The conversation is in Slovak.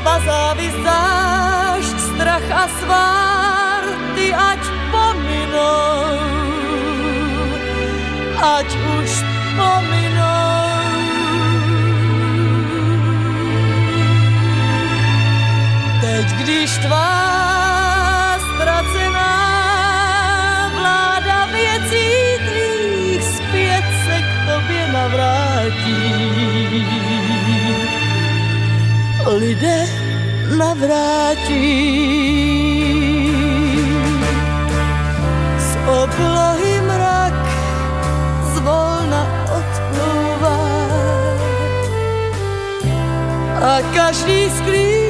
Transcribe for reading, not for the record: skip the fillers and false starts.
Zloba, závist, zášť, strach a svár, ty ať pominou, ať už pominou. Teď, když tvá ztracená vláda věcí tvých zpět se k tobě navrátí, lidé navrátí. Z oblohy mrak zvolna odplouvá a každý sklí